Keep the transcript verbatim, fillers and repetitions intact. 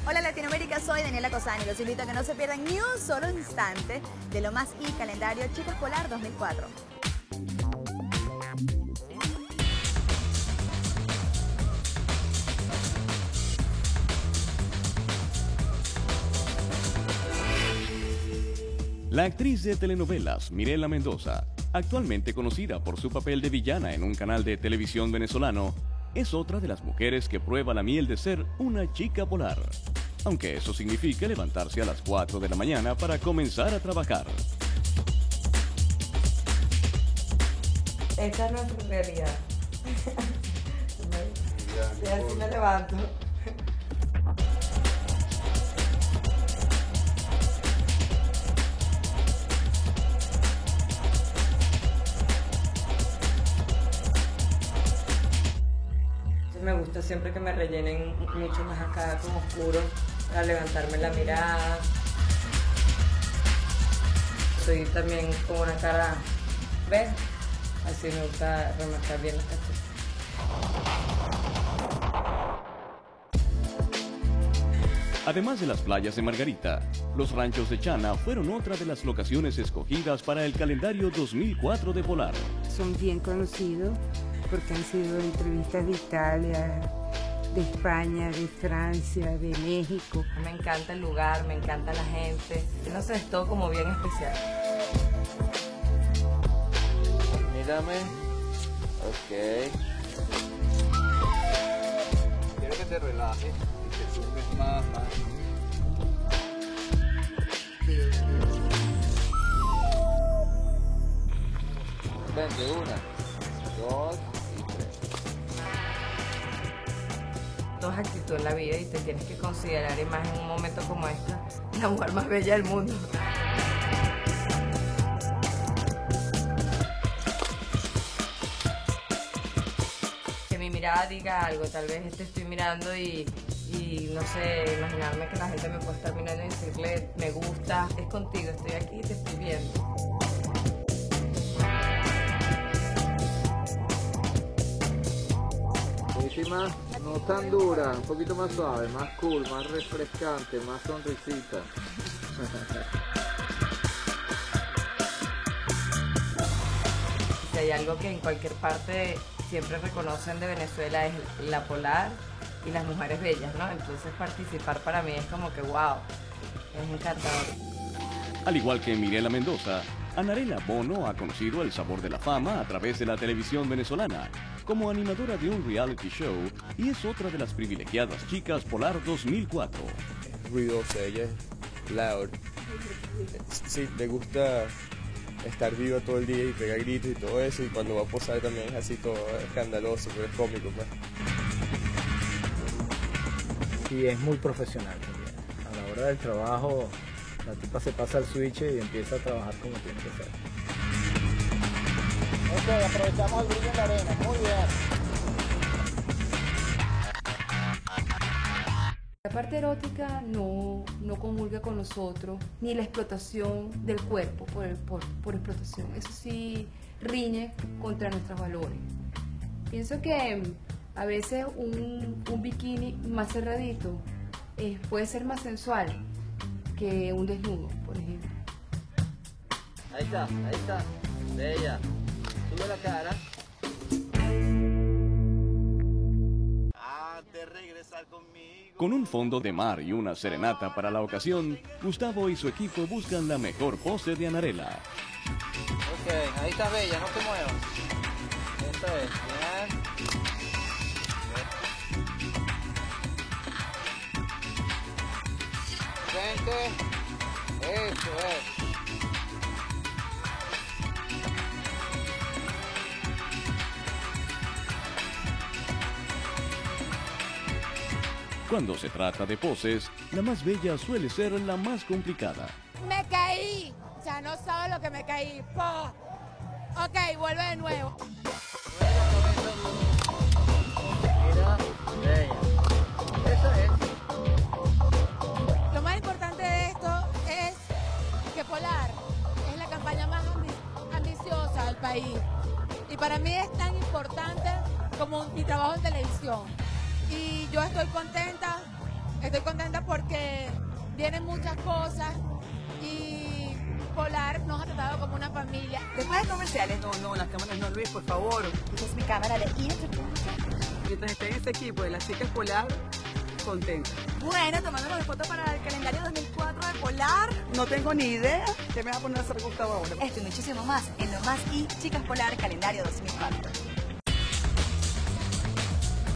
Hola Latinoamérica, soy Daniela Cosani. Los invito a que no se pierdan ni un solo instante de lo más y calendario Chicas Polar dos mil cuatro. La actriz de telenovelas Mirela Mendoza, actualmente conocida por su papel de villana en un canal de televisión venezolano, es otra de las mujeres que prueba la miel de ser una chica polar, aunque eso significa levantarse a las cuatro de la mañana para comenzar a trabajar. Esta es nuestra realidad. Y así me levanto. Me gusta siempre que me rellenen mucho más acá con oscuro para levantarme la mirada. Soy también con una cara, ¿ves? Así me gusta remarcar bien las cachetas. Además de las playas de Margarita, los ranchos de Chana fueron otra de las locaciones escogidas para el calendario dos mil cuatro de Polar. Son bien conocidos porque han sido entrevistas de Italia, de España, de Francia, de México. Me encanta el lugar, me encanta la gente. No sé, es todo como bien especial. Mírame. Ok. Quiero que te relajes y te subes más, más. Vente, una, dos y tres. Todo es actitud en la vida y te tienes que considerar, y más en un momento como este, la mujer más bella del mundo. Que mi mirada diga algo, tal vez te estoy mirando y, y no sé, imaginarme que la gente me puede estar mirando y decirle me gusta, es contigo, estoy aquí y te estoy viendo. Última, no tan dura, un poquito más suave, más cool, más refrescante, más sonrisita. Si hay algo que en cualquier parte siempre reconocen de Venezuela es la polar y las mujeres bellas, ¿no? Entonces participar para mí es como que wow, es encantador. Al igual que Mirela Mendoza, Anarela Bono ha conocido el sabor de la fama a través de la televisión venezolana, como animadora de un reality show, y es otra de las privilegiadas Chicas Polar dos mil cuatro. Es ruidosa, ella es loud. Sí, le gusta estar viva todo el día y pegar gritos y todo eso, y cuando va a posar también es así todo escandaloso, pero es cómico, pues. Y es muy profesional también. A la hora del trabajo, la tipa se pasa al switch y empieza a trabajar como tiene que ser. Ok, aprovechamos el brillo en la arena, muy bien. La parte erótica no, no comulga con nosotros, ni la explotación del cuerpo por, por, por explotación. Eso sí riñe contra nuestros valores. Pienso que a veces un, un bikini más cerradito eh, puede ser más sensual que un desnudo, por ejemplo. Ahí está, ahí está, bella. Sube la cara. Ah, de regresar conmigo. Con un fondo de mar y una serenata para la ocasión, Gustavo y su equipo buscan la mejor pose de Anarela. Ok, ahí está bella, no te muevas. Eso es, bien. Frente. Eso es. Cuando se trata de poses, la más bella suele ser la más complicada. Me caí, ya no sabes lo que me caí. ¡Pah! Ok, vuelve de nuevo. Mira, bella. Eso es. Lo más importante de esto es que Polar es la campaña más ambi- ambiciosa del país. Y para mí es tan importante como mi trabajo en televisión. Y yo estoy contenta, estoy Estoy contenta porque vienen muchas cosas y Polar nos ha tratado como una familia. Después de comerciales, no, no, las cámaras no, Luis, por favor. Esta es mi cámara de Inter. Mientras esté en este equipo de las chicas Polar, contenta. Bueno, tomándonos de foto para el calendario dos mil cuatro de Polar. No tengo ni idea qué me va a poner a hacer Gustavo ahora. Esto y muchísimo más en Lo Más y Chicas Polar, calendario dos mil cuatro.